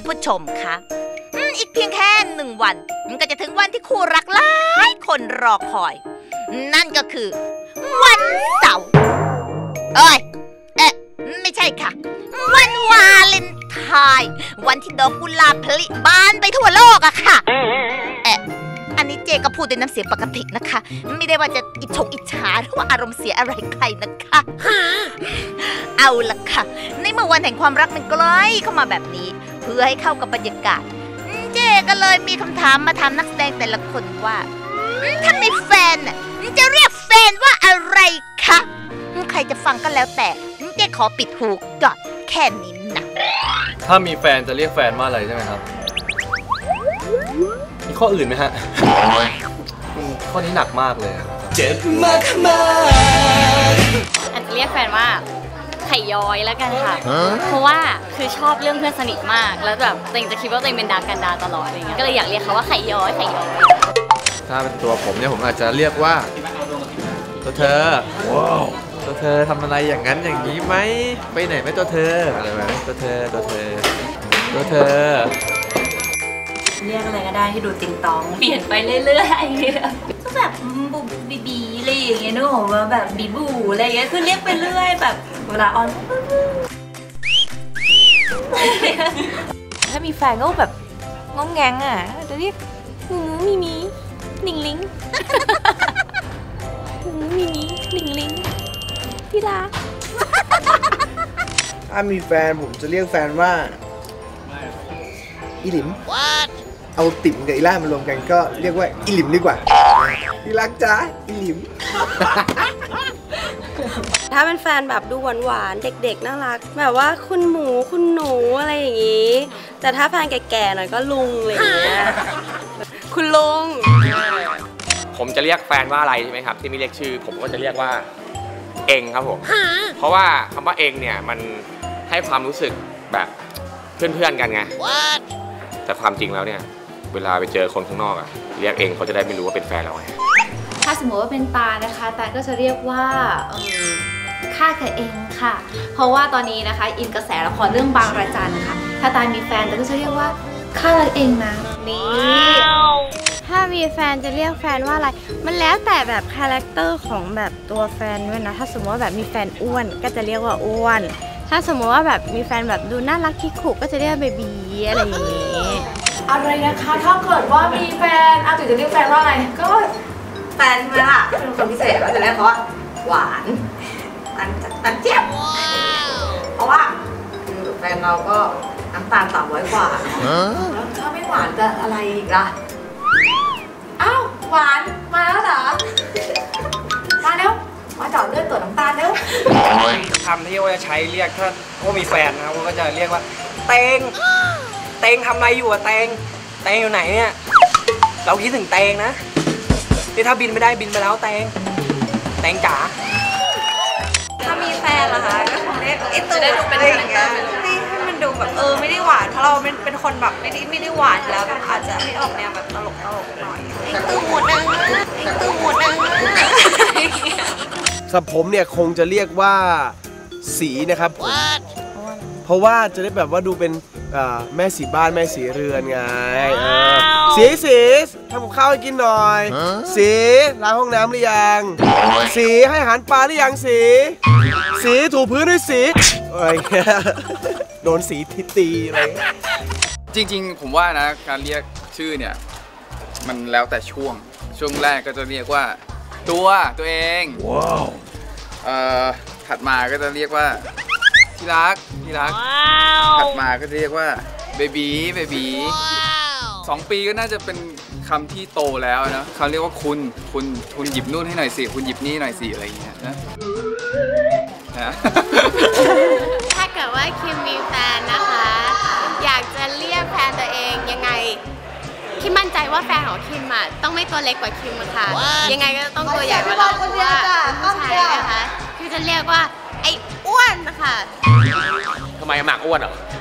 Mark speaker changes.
Speaker 1: ผู้ชมคะอีกเพียงแค่1 วันมันก็จะถึงวันที่คู่รักหลายคนรอคอย นั่นก็คือวันเสาร์ไม่ใช่ค่ะวันวาเลนไทน์วันที่ดอกกุหลาบผลิบานไปทั่วโลกอะค่ะอันนี้เจก็พูดในน้ำเสียงปกตินะคะไม่ได้ว่าจะอิจฉาหรือว่าอารมณ์เสียอะไรใครนะคะเอาล่ะค่ะในเมื่อวันแห่งความรักมันใกล้เข้ามาแบบนี้เพื่อให้เข้ากับบรรยากาศเจก็เลยมีคำถามมาถามนักแสดงแต่ละคนว่าถ้ามีแฟนจะเรียกแฟนว่าอะไรคะใครจะฟังก็แล้วแต่เจขอปิดหูก่อนแค่นี้นะ
Speaker 2: ถ้ามีแฟนจะเรียกแฟนว่าอะไรใช่ไหมครับมีข้ออื่นไหมฮะข้อนี้หนักมากเลยเจ็บมาก
Speaker 3: อาจจะเรียกแฟนว่าไข่ย้อยแล้วกันค่ะเพราะว่าคือชอบเรื่องเพื่อนสนิทมากแล้วแบบตัวเองจะคิดว่าตัวเองเป็นดากันดาตลอดอะไรเงี้ยก็เลยอยากเรียกเขาว่าไข่ย้อย
Speaker 4: ถ้าเป็นตัวผมเนี่ยผมอาจจะเรียกว่าตัวเธอตัวเธอทำอะไรอย่างนั้นอย่างนี้ไหมไปไหนไหมตัวเธออะไรแบบนี้ตัวเธอ
Speaker 5: เรียกอะไรก็ได้ที่ดูติงตองเปลี่ยนไปเรื่อยๆก็แบบบูบีอะไรอย่างเงี้ยนึกออกว่าแบบบีบูอะไรอย่างเงี้ยคือเรียกไปเรื่อยแบบเวลาออนถ้ามีแฟนก็แบบงงแงงอ่ะจะเรียกมีหนิงลิงมีหนิงลิงพี่รัก
Speaker 6: ถ้ามีแฟนผมจะเรียกแฟนว่าอีหลิมเอาติ๋มกับอีล่ามารวมกันก็เรียกว่าอีหลิมดีกว่าพี่รักจ้าอีหลิม
Speaker 5: ถ้าเป็นแฟนแบบดูหวานๆเด็กๆน่ารักแบบว่าคุณหมูคุณหนูอะไรอย่างงี้แต่ถ้าแฟนแก่ๆหน่อยก็ลุงอะไรอย่างเงี้ยคุณลุง
Speaker 7: ผมจะเรียกแฟนว่าอะไรใช่ไหมครับที่ไม่เรียกชื่อผมก็จะเรียกว่าเองครับผมเพราะว่าคำว่าเองเนี่ยมันให้ความรู้สึกแบบเพื่อนๆกันไงแต่ความจริงแล้วเนี่ยเวลาไปเจอคนข้างนอกอะเรียกเองเขาจะได้ไม่รู้ว่าเป็นแฟนเราไง
Speaker 8: ถ้าสมมติว่าเป็นตานะคะตาก็จะเรียกว่าค่ากับเองค่ะเพราะว่าตอนนี้นะคะอินกระแสละครเรื่องบางระจันค่ะถ้าตามีแฟนตาก็จะเรียกว่าค่ากับเองนะนี่
Speaker 9: ถ้ามีแฟนจะเรียกแฟนว่าอะไรมันแล้วแต่แบบคาแรคเตอร์ของแบบตัวแฟนด้วยนะถ้าสมมติว่าแบบมีแฟนอ้วนก็จะเรียกว่าอ้วนถ้าสมมติว่าแบบมีแฟนแบบดูน่ารักคิกคุก็จะเรียกเบบีอะไรอย่างนี้
Speaker 5: อะไรนะคะถ้าเกิดว่ามีแฟนจุ๋ยจะเรียกแฟนว่าอะไรก็แฟนใช่ไหมล่ะเป็นคนพิเศษก็จะเรียกเขาว่าหวานตันเจี๊ยบเพราะว่าคือแฟนเราก็น้ำตาล300 กว่าแล้วถ้าไม่หวานจะอะไรอีกล่ะอ้าวหวานมาแล้วเหรอมาแล้วมาเจาะเลือดตรวจน้ำตาลแล้ว
Speaker 7: คำที่ว่าจะใช้เรียกถ้าว่ามีแฟนนะครับก็จะเรียกว่าเตงทำอะไรอยู่อะเตงอยู่ไหนเนี่ยเราคิดถึงเตงนะนี่ถ้าบินไม่ได้บินไปแล้วเตงจ๋า
Speaker 5: ถ้ามีแฟนเหรอคะก็คงเรียกไอ้ตัวอะไรอย่างเงี้ยให้มันดูแบบไม่ได้หวานเพราะเราเป็นคนแบบไม่ได้หวานแล้วอาจจะให้ออกแนวแบบตลกหน่อยไอ้ตู้หมดนะ
Speaker 6: สำหรับผมเนี่ยคงจะเรียกว่าสีนะครับเพราะว่าจะได้แบบว่าดูเป็นแม่สีบ้านแม่สีเรือนไงสีทำกับข้าวให้กินหน่อยสีล้างห้องน้ำหรือยังสีให้อาหารปลาหรือยังสีถูพื้นด้วยสีอะไรเงี้ยโดนสีตีอะไร
Speaker 2: จริงๆผมว่านะการเรียกชื่อเนี่ยมันแล้วแต่ช่วงแรกก็จะเรียกว่าตัวเองถัดมาก็จะเรียกว่าที่รักถัดมาก็จะเรียกว่าเบบี2 ปีก็น่าจะเป็นคำที่โตแล้วนะเขาเรียกว่าคุณหยิบนู่นให้หน่อยสิคุณหยิบนี่หน่อยสิอะไรอย่างเงี้ยนะ
Speaker 9: ถ้าเกิดว่าคิมมีแฟนนะคะอยากจะเรียกแฟนตัวเองยังไงคิมมั่นใจว่าแฟนของคิมอ่ะต้องไม่ตัวเล็กกว่าคิมค่ะยังไงก็ต้องตัวใหญ่กว่าเราเพราะว่าผู้ชายนะคะคือจะเรียกว่าไอ้อ้วนค่ะ
Speaker 7: ทำไมหมากอ้วนเหรอ